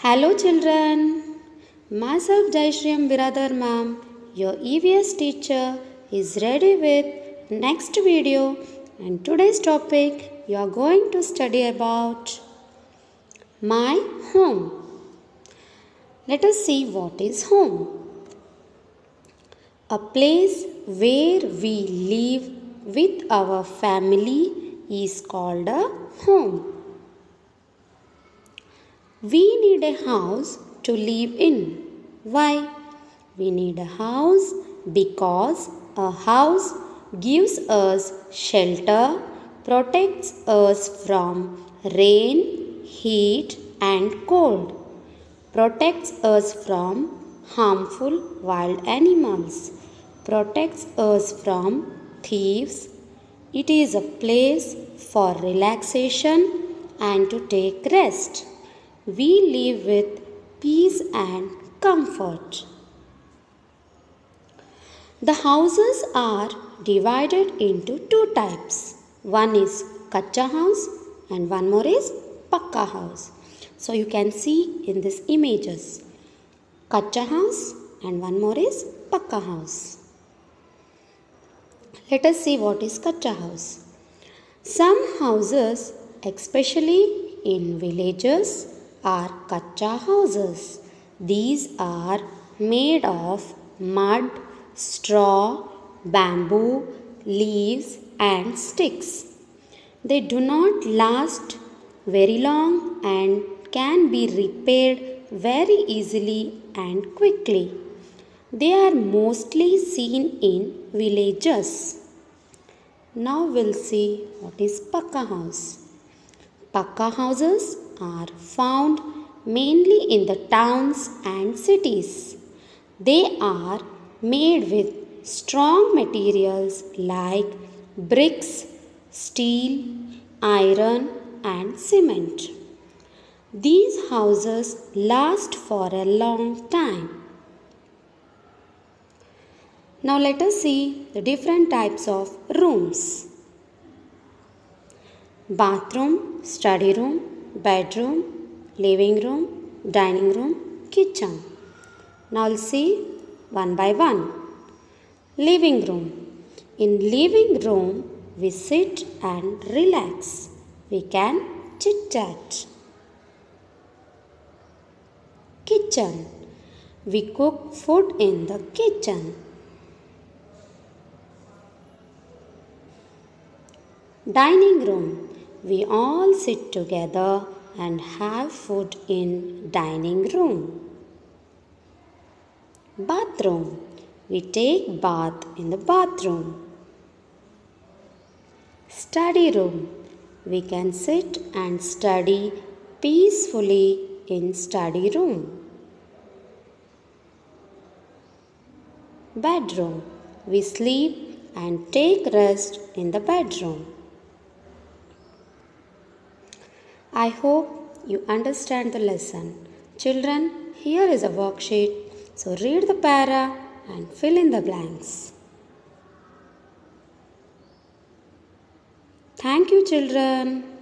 Hello children, myself Jaishriyam Biradar ma'am, your EVS teacher is ready with next video, and today's topic you are going to study about my home. Let us see what is home. A place where we live with our family is called a home. We need a house to live in. Why? We need a house because a house gives us shelter, protects us from rain, heat and cold, protects us from harmful wild animals, protects us from thieves. It is a place for relaxation and to take rest. We live with peace and comfort. The houses are divided into two types. One is kacha house and one more is pakka house. So you can see in these images kacha house and one more is pakka house. Let us see what is kacha house. Some houses, especially in villages, are kacha houses. These are made of mud, straw, bamboo, leaves and sticks. They do not last very long and can be repaired very easily and quickly. They are mostly seen in villages. Now we'll see what is pakka house. Pakka houses are found mainly in the towns and cities. They are made with strong materials like bricks, steel, iron and cement. These houses last for a long time. Now let us see the different types of rooms. Bathroom, study room, bedroom, living room, dining room, kitchen. Now we'll see one by one. Living room. In living room, we sit and relax. We can chit chat. Kitchen. We cook food in the kitchen. Dining room. We all sit together and have food in dining room. Bathroom. We take bath in the bathroom. Study room. We can sit and study peacefully in study room. Bedroom. We sleep and take rest in the bedroom. I hope you understand the lesson. Children, here is a worksheet. So read the para and fill in the blanks. Thank you, children.